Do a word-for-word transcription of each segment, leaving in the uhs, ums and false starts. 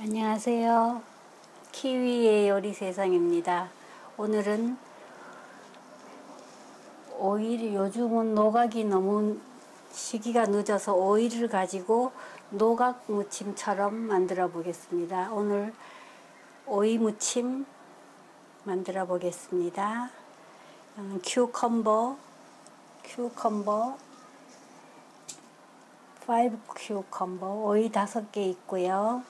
안녕하세요. 키위의 요리 세상입니다. 오늘은 오일, 요즘은 노각이 너무 시기가 늦어서 오일을 가지고 노각 무침처럼 만들어 보겠습니다. 오늘 오이 무침 만들어 보겠습니다. 큐컴버, 큐컴버, 파이브 큐컴버, 오이 다섯 개 있고요.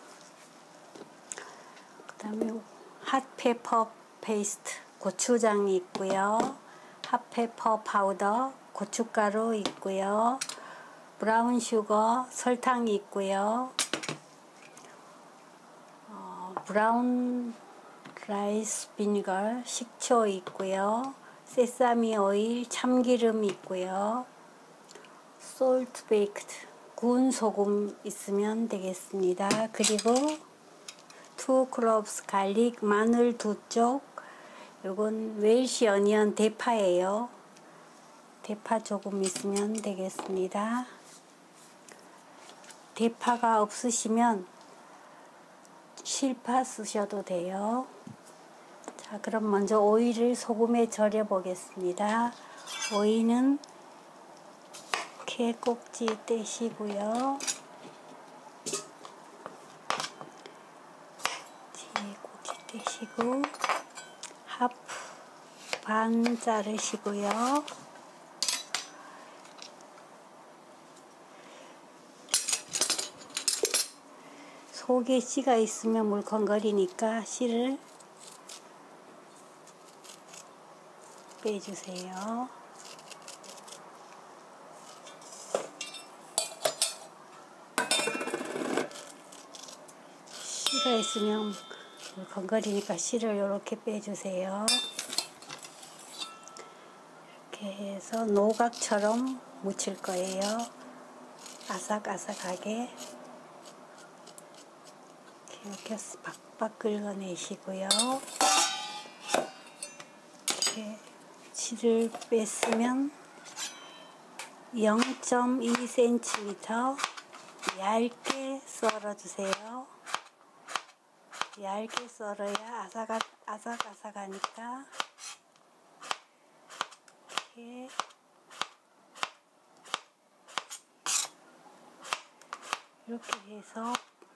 그 다음에 핫페퍼 페이스트, 고추장이 있고요. 핫페퍼 파우더, 고춧가루 있고요. 브라운 슈거, 설탕이 있고요. 어, 브라운 라이스 비니걸, 식초 있고요. 세사미 오일, 참기름 있고요. 솔트 베이크드, 구운 소금 있으면 되겠습니다. 그리고 투 클로브스 갈릭, 마늘 두 쪽. 요건 웰시 어니언 대파예요. 대파 조금 있으면 되겠습니다. 대파가 없으시면 실파 쓰셔도 돼요. 자, 그럼 먼저 오이를 소금에 절여 보겠습니다. 오이는 개꼭지 떼시고요. 개꼭지 떼시고 하프 반 자르시고요. 속에 씨가 있으면 물컹거리니까 씨를 빼주세요. 씨가 있으면 물컹거리니까 씨를 이렇게 빼주세요. 이렇게 해서 노각처럼 무칠 거예요. 아삭아삭하게 이렇게 박박 긁어내시고요. 이렇게 씨를 뺐으면 영 점 이 센티미터 얇게 썰어주세요. 얇게 썰어야 아삭아, 아삭아삭하니까 이렇게 이렇게 해서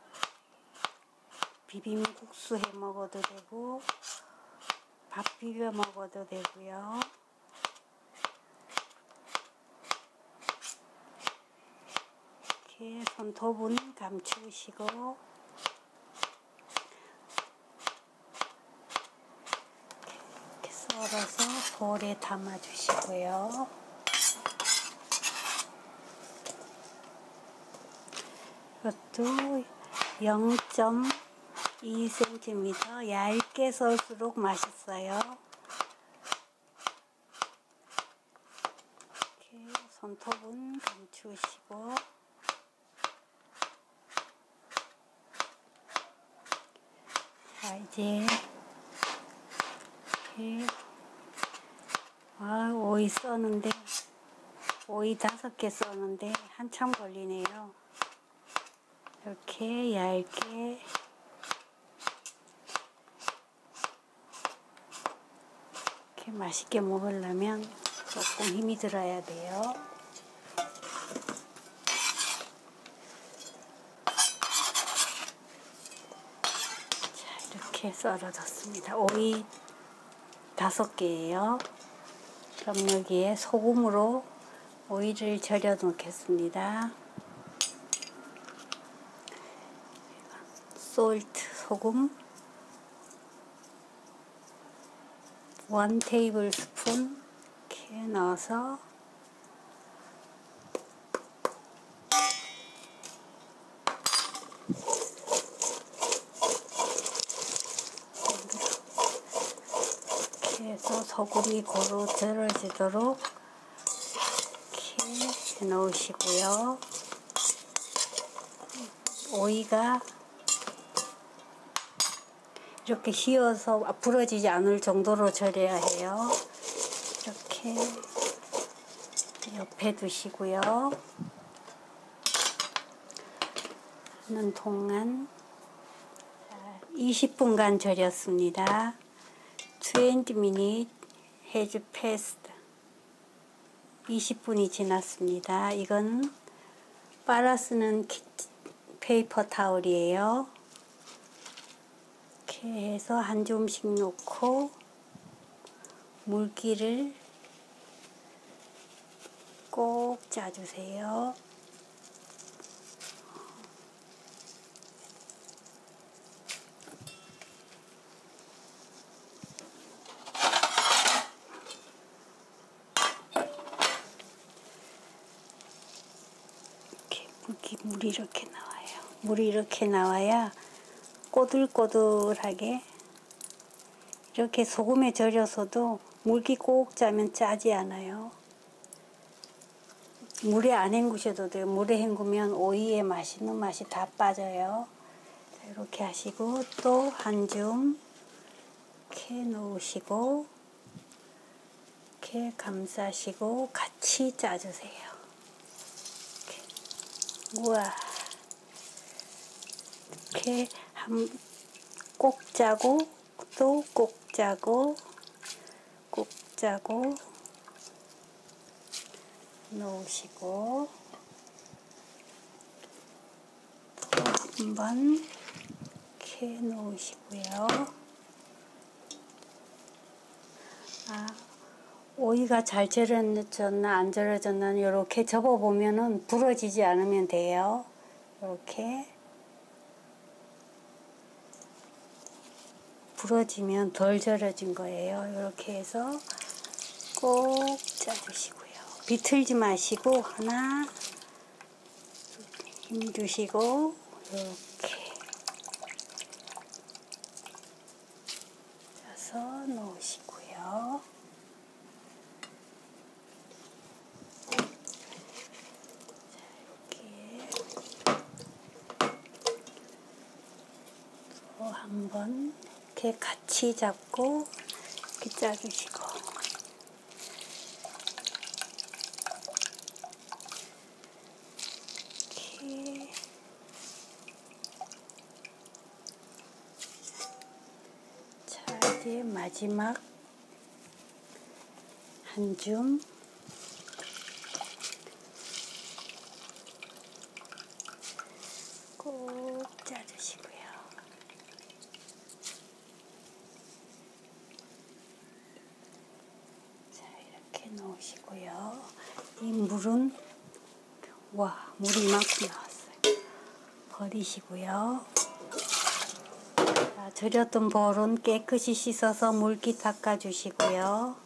비빔국수 해 먹어도 되고 밥 비벼 먹어도 되고요. 이렇게 손톱은 감추시고 이렇게 썰어서 볼에 담아 주시고요. 이것도 영 점 이 센티미터 얇게 썰수록 맛있어요. 이렇게 손톱은 감추시고 자, 이제 이렇게 아, 오이 써는데 오이 다섯 개 써는데 한참 걸리네요. 이렇게 얇게 이렇게 맛있게 먹으려면 조금 힘이 들어야 돼요. 자, 이렇게 썰어졌습니다. 오이 다섯 개예요. 그럼 여기에 소금으로 오이를 절여 놓겠습니다. 솔트 소금 원 테이블 스푼 이렇게 넣어서 이렇게 해서 소금이 고루 절여지도록 이렇게 넣으시고요. 오이가 이렇게 휘어서 부러지지 않을 정도로 절여야 해요. 이렇게 옆에 두시고요. 하는 동안 이십 분간 절였습니다. twenty minutes has passed. 이십 분이 지났습니다. 이건 빨아 쓰는 페이퍼 타올이에요. 이렇게 해서 한 줌씩 놓고 물기를 꼭 짜주세요. 이렇게 물기, 물이 이렇게 나와요. 물이 이렇게 나와야 꼬들꼬들하게, 이렇게 소금에 절여서도 물기 꼭 짜면 짜지 않아요. 물에 안 헹구셔도 돼요. 물에 헹구면 오이의 맛있는 맛이 다 빠져요. 자, 이렇게 하시고 또 한 줌 이렇게 놓으시고 이렇게 감싸시고 같이 짜주세요. 이렇게. 우와, 이렇게 한 꼭 짜고 또 꼭 짜고 꼭 짜고 놓으시고 또 한번 이렇게 놓으시고요. 아, 오이가 잘 절여졌나 안 절여졌나 이렇게 접어보면은 부러지지 않으면 돼요. 이렇게 부러지면 덜 절여진 거예요. 이렇게 해서 꼭 짜주시고요. 비틀지 마시고 하나 힘 주시고 이렇게 짜서 놓으시고요. 자, 이렇게 또 한번 이렇게 같이 잡고 이렇게 짜주시고 이렇게 자, 이제 마지막 한 줌 꼭 짜주시고요. 자, 이렇게 놓으시고요. 이 물은, 와, 물이 이만큼 나왔어요. 버리시고요. 자, 절였던 볼은 깨끗이 씻어서 물기 닦아주시고요.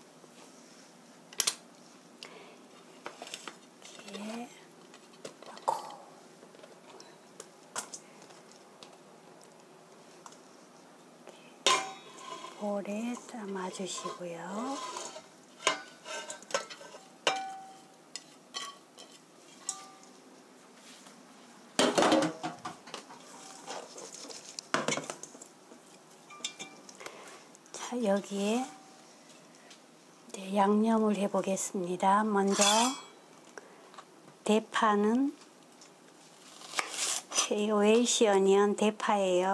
이렇게 넣고 볼에 담아주시고요. 자, 여기에 이제 양념을 해 보겠습니다. 먼저 대파는 웰시 어니언 대파예요.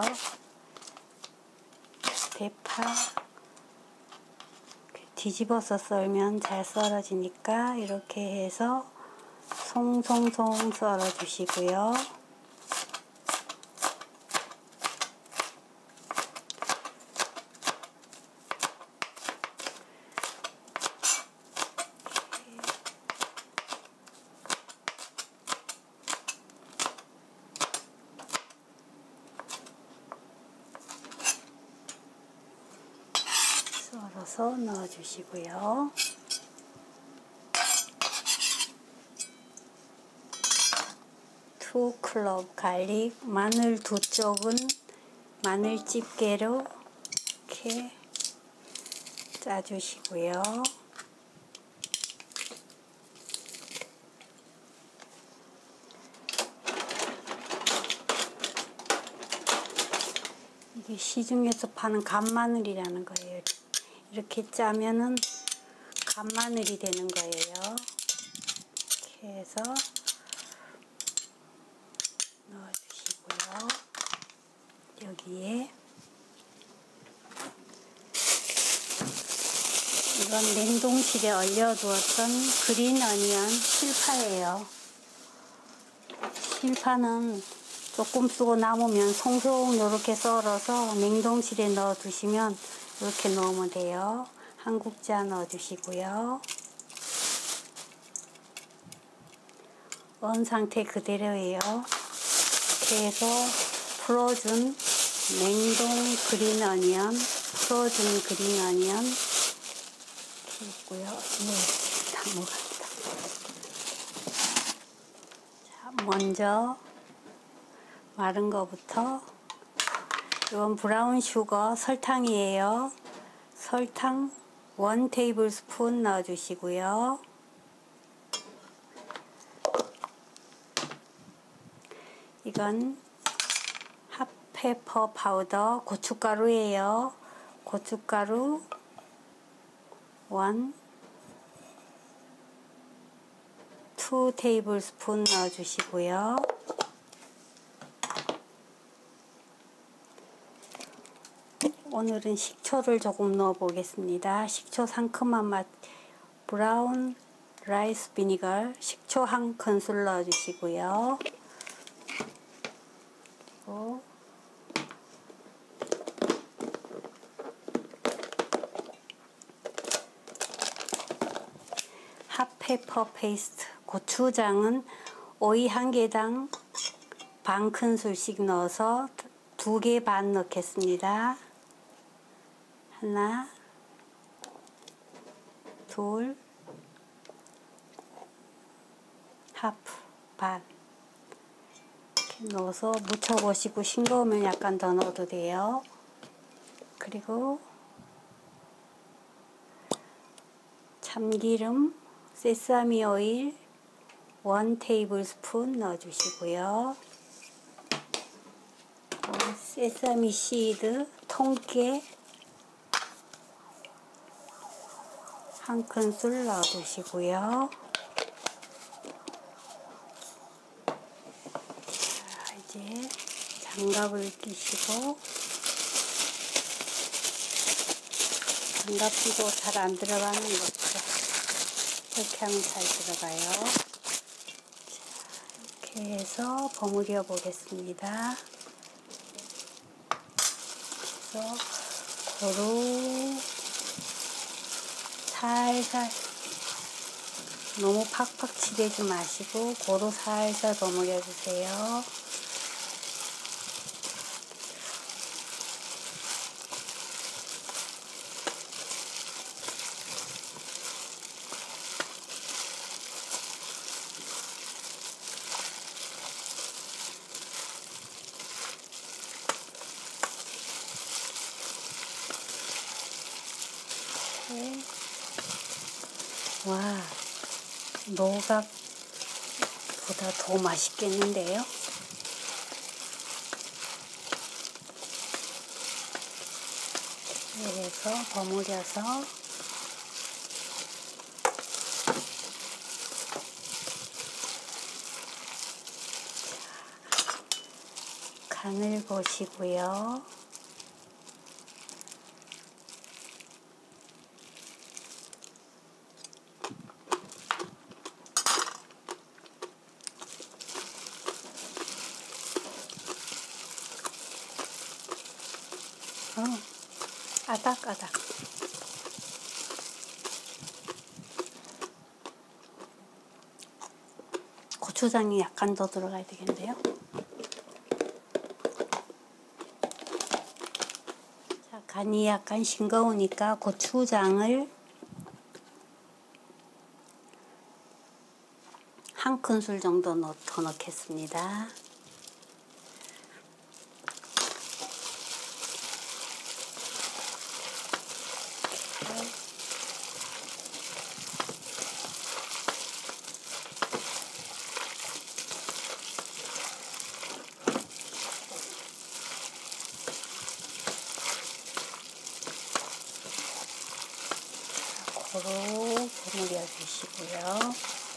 대파 뒤집어서 썰면 잘 썰어지니까 이렇게 해서 송송송 썰어 주시고요. 썰어서 넣어주시고요. 투 클럽 갈릭, 마늘 두 쪽은 마늘 집게로 이렇게 짜주시고요. 이게 시중에서 파는 간마늘이라는 거예요. 이렇게 짜면은 간마늘이 되는 거예요. 이렇게 해서 넣어주시고요. 여기에 이건 냉동실에 얼려두었던 그린 어니언 실파예요. 실파는 조금 쓰고 남으면 송송 이렇게 썰어서 냉동실에 넣어 두시면 이렇게 넣으면 돼요. 한 국자 넣어 주시고요. 언 상태 그대로예요. 이렇게 해서 풀어준 냉동 그린 어니언, 풀어준 그린 어니언 이렇게 있고요. 네, 다 먹었다. 자, 먼저 마른 거부터. 이건 브라운 슈거 설탕이에요. 설탕 일 테이블 스푼 넣어 주시고요. 이건 핫페퍼 파우더 고춧가루예요. 고춧가루 일, 이 테이블 스푼 넣어 주시고요. 오늘은 식초를 조금 넣어 보겠습니다. 식초 상큼한 맛, 브라운 라이스 비니걸 식초 한 큰술 넣어 주시고요. 그리고 핫페퍼 페이스트 고추장은 오이 한 개당 반 큰술씩 넣어서 두 개 반 넣겠습니다. 하나, 둘, 하프, 반 이렇게 넣어서 묻혀보시고 싱거우면 약간 더 넣어도 돼요. 그리고 참기름, 세사미 오일 일 테이블 스푼 넣어주시고요. 세사미 시드 통깨 한 큰술 넣어주시고요. 자, 이제 장갑을 끼시고, 장갑 끼고 잘 안 들어가는 것들 이렇게 하면 잘 들어가요. 자, 이렇게 해서 버무려 보겠습니다. 그래서 고루 살살, 너무 팍팍 치대지 마시고 고루 살살 버무려 주세요. 네. 와, 노각보다 더 맛있겠는데요? 그래서 버무려서 간을 보시고요. 어, 아닥아닥. 고추장이 약간 더 들어가야 되겠는데요. 자, 간이 약간 싱거우니까 고추장을 한 큰술 정도 넣, 더 넣겠습니다. 고루 버무려 주시고요.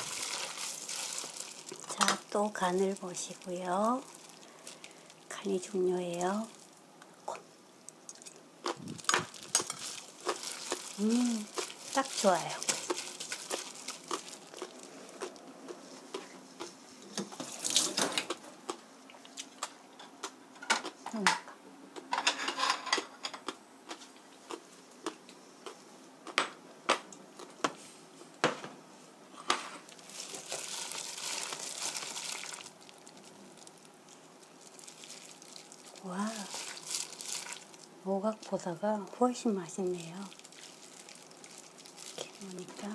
자, 또 간을 보시고요. 간이 중요해요. 음, 딱 좋아요. 음. 와, 오각보다가 훨씬 맛있네요. 이렇게 놓으니까.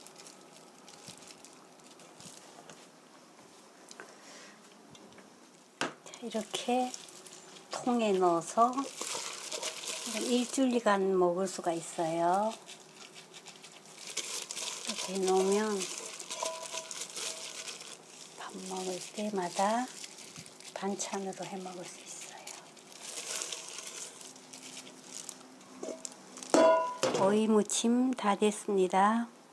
자, 이렇게 통에 넣어서 일주일간 먹을 수가 있어요. 이렇게 놓으면 밥 먹을 때마다 반찬으로 해 먹을 수 있어요. 오이 무침 다 됐습니다.